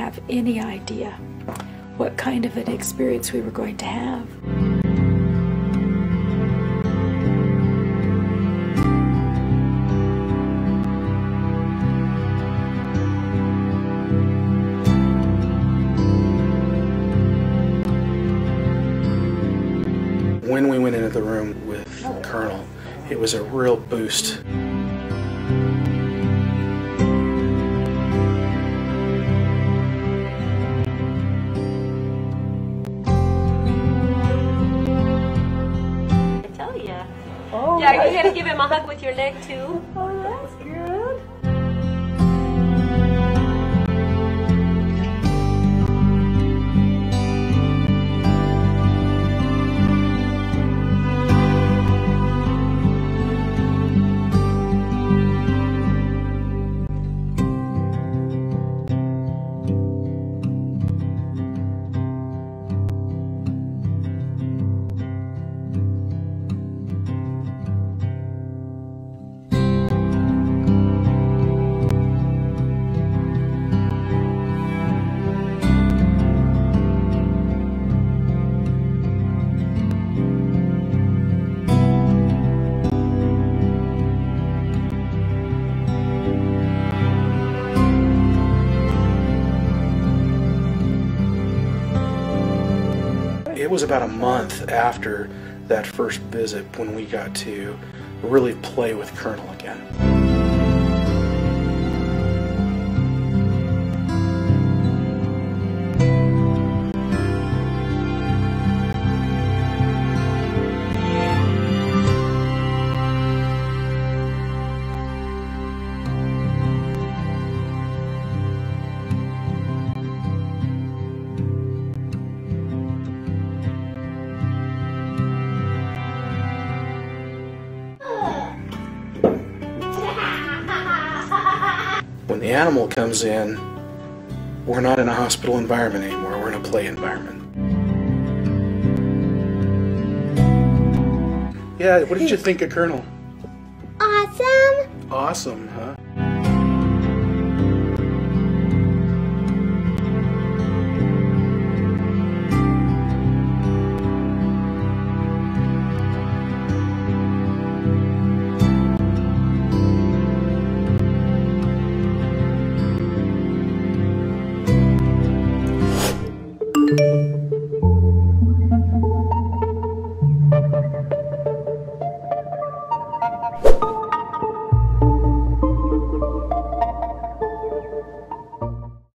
have any idea what kind of an experience we were going to have. When we went into the room with Colonel, it was a real boost. I tell ya. Oh, yeah, are you gonna give him a hug with your leg too? Oh, that's good. It was about a month after that first visit when we got to really play with Colonel again. When the animal comes in, we're not in a hospital environment anymore, we're in a play environment. Yeah, what did you think of Colonel? Awesome. Awesome, huh? Thank you.